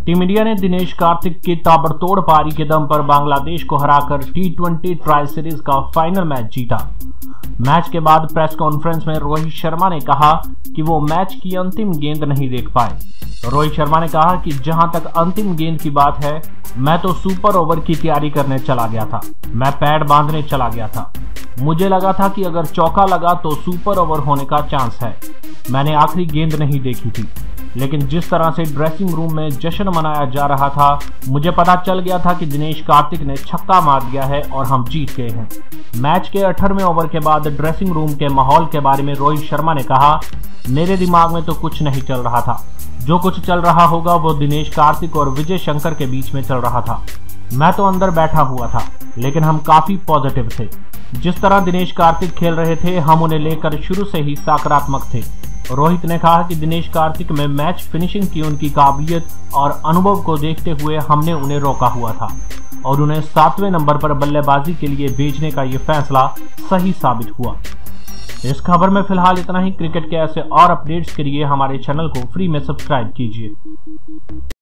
Team India ने दिनेश कार्तिक की ताबड़तोड़ पारी के दम पर बांग्लादेश को हराकर T20 ट्राई सीरीज का फाइनल मैच जीता। मैच के बाद प्रेस कॉन्फ्रेंस में रोहित शर्मा ने कहा कि वो मैच की अंतिम गेंद नहीं देख पाए। रोहित शर्मा ने कहा कि जहां तक अंतिम गेंद की बात है, मैं तो सुपर ओवर की तैयारी करने चला गया था। मैं पैड बांधने चला गया था। मुझे लगा था कि अगर चौका लगा तो सुपर ओवर होने का चांस है। मैंने आखिरी गेंद नहीं देखी थी, लेकिन जिस तरह से ड्रेसिंग रूम में जश्न मनाया जा रहा था, मुझे पता चल गया था कि दिनेश कार्तिक ने छक्का मार दिया है और हम जीत गए हैं। मैच के 18वें ओवर के बाद ड्रेसिंग रूम के माहौल के बारे में रोहित शर्मा ने कहा, मेरे दिमाग में तो कुछ नहीं चल रहा था। जो कुछ चल रहा होगा वो दिनेश कार्तिक और विजय शंकर के बीच में चल रहा था। मैं तो अंदर बैठा हुआ था, लेकिन हम काफी पॉजिटिव थे। जिस तरह दिनेश कार्तिक खेल रहे थे, हम उन्हें लेकर शुरू से ही सकारात्मक थे। रोहित ने कहा कि दिनेश कार्तिक में मैच फिनिशिंग की उनकी काबिलियत और अनुभव को देखते हुए हमने उन्हें रोका हुआ था और उन्हें 7वें नंबर पर बल्लेबाजी के लिए भेजने का ये फैसला सही साबित हुआ। इस खबर में फिलहाल इतना ही। क्रिकेट के ऐसे और अपडेट्स के लिए हमारे चैनल को फ्री में सब्सक्राइब कीजिए।